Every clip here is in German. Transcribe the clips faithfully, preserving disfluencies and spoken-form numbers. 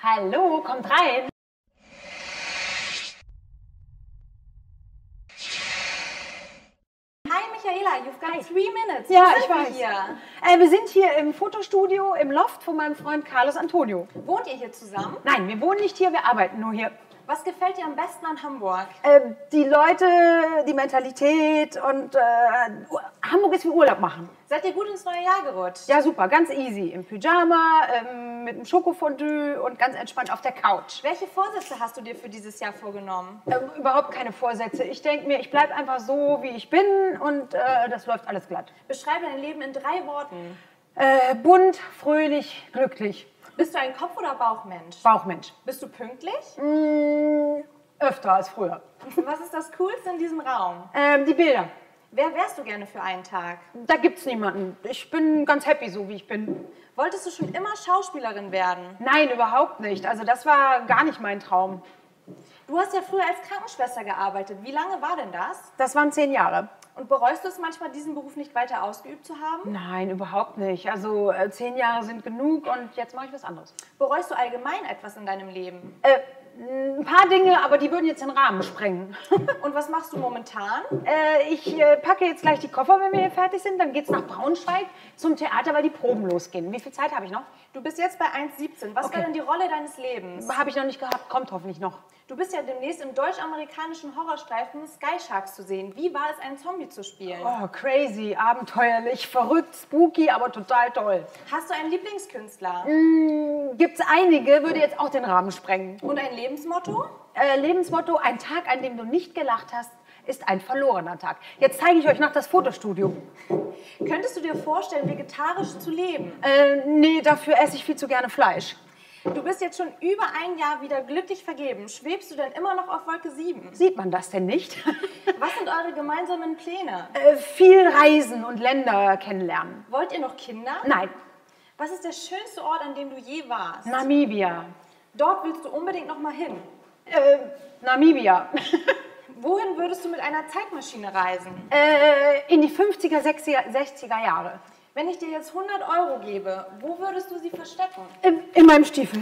Hallo, kommt rein. Hi Michaela, you've got three minutes. Ja, Wo ich sind wir weiß. hier? Äh, wir sind hier im Fotostudio im Loft von meinem Freund Carlos Antonio. Wohnt ihr hier zusammen? Nein, wir wohnen nicht hier, wir arbeiten nur hier. Was gefällt dir am besten an Hamburg? Äh, die Leute, die Mentalität und äh, Hamburg ist wie Urlaub machen. Seid ihr gut ins neue Jahr gerutscht? Ja, super, ganz easy. Im Pyjama, ähm, mit einem Schokofondue und ganz entspannt auf der Couch. Welche Vorsätze hast du dir für dieses Jahr vorgenommen? Ähm, überhaupt keine Vorsätze. Ich denke mir, ich bleibe einfach so, wie ich bin und äh, das läuft alles glatt. Beschreibe dein Leben in drei Worten. Äh, bunt, fröhlich, glücklich. Bist du ein Kopf- oder Bauchmensch? Bauchmensch. Bist du pünktlich? Mmh, öfter als früher. Was ist das Coolste in diesem Raum? Ähm, die Bilder. Wer wärst du gerne für einen Tag? Da gibt's niemanden. Ich bin ganz happy, so wie ich bin. Wolltest du schon immer Schauspielerin werden? Nein, überhaupt nicht. Also das war gar nicht mein Traum. Du hast ja früher als Krankenschwester gearbeitet. Wie lange war denn das? Das waren zehn Jahre. Und bereust du es manchmal, diesen Beruf nicht weiter ausgeübt zu haben? Nein, überhaupt nicht. Also äh, zehn Jahre sind genug und jetzt mache ich was anderes. Bereust du allgemein etwas in deinem Leben? Äh, ein paar Dinge, aber die würden jetzt den Rahmen sprengen. Und was machst du momentan? äh, ich äh, packe jetzt gleich die Koffer, wenn wir hier fertig sind. Dann geht's nach Braunschweig zum Theater, weil die Proben losgehen. Wie viel Zeit habe ich noch? Du bist jetzt bei eins siebzehn. Was Okay. war denn die Rolle deines Lebens? Habe ich noch nicht gehabt, kommt hoffentlich noch. Du bist ja demnächst im deutsch-amerikanischen Horrorstreifen Sky Sharks zu sehen. Wie war es, einen Zombie zu spielen? Oh, crazy, abenteuerlich, verrückt, spooky, aber total toll. Hast du einen Lieblingskünstler? Mm, gibt's einige, würde jetzt auch den Rahmen sprengen. Und ein Lebensmotto? Äh, Lebensmotto, ein Tag, an dem du nicht gelacht hast, ist ein verlorener Tag. Jetzt zeige ich euch noch das Fotostudio. Könntest du dir vorstellen, vegetarisch zu leben? Äh, nee, dafür esse ich viel zu gerne Fleisch. Du bist jetzt schon über ein Jahr wieder glücklich vergeben. Schwebst du denn immer noch auf Wolke sieben? Sieht man das denn nicht? Was sind eure gemeinsamen Pläne? äh, viel reisen und Länder kennenlernen. Wollt ihr noch Kinder? Nein, Was ist der schönste Ort, an dem du je warst? Namibia. Dort willst du unbedingt noch mal hin. Äh, Namibia. Wohin würdest du mit einer Zeitmaschine reisen? äh, in die fünfziger, sechziger, sechziger Jahre. Wenn ich dir jetzt hundert Euro gebe, wo würdest du sie verstecken? In, in meinem Stiefel.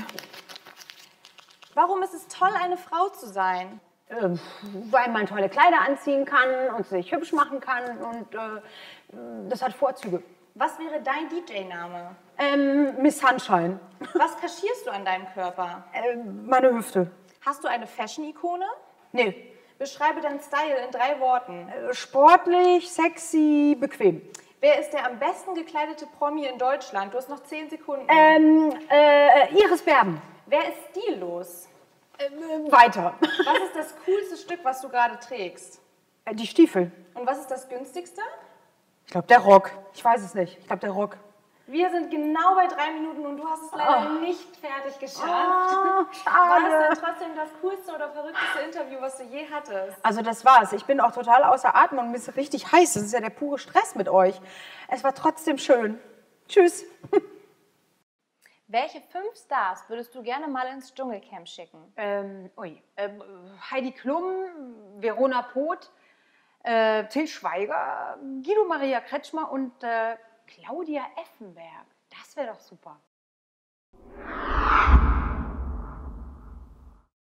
Warum ist es toll, eine Frau zu sein? Äh, weil man tolle Kleider anziehen kann und sich hübsch machen kann und äh, das hat Vorzüge. Was wäre dein D J-Name? Ähm, Miss Sunshine. Was kaschierst du an deinem Körper? Äh, meine Hüfte. Hast du eine Fashion-Ikone? Nee. Beschreibe deinen Style in drei Worten. Äh, sportlich, sexy, bequem. Wer ist der am besten gekleidete Promi in Deutschland? Du hast noch zehn Sekunden. Ähm, äh, Iris Berben. Wer ist stillos? Äh, weiter. Was ist das coolste Stück, was du gerade trägst? Äh, die Stiefel. Und was ist das günstigste? Ich glaube, der Rock. Ich weiß es nicht. Ich glaube, der Rock. Wir sind genau bei drei Minuten und du hast es leider Oh. nicht fertig geschafft. Oh, War es schade. denn trotzdem das coolste oder verrückteste Interview, was du je hattest? Also das war's. Ich bin auch total außer Atem und mir ist richtig heiß. Das ist ja der pure Stress mit euch. Es war trotzdem schön. Tschüss. Welche fünf Stars würdest du gerne mal ins Dschungelcamp schicken? Ähm, ui. Ähm, Heidi Klum, Verona Poth, äh, Til Schweiger, Guido Maria Kretschmer und äh, Claudia Effenberg. Das wäre doch super.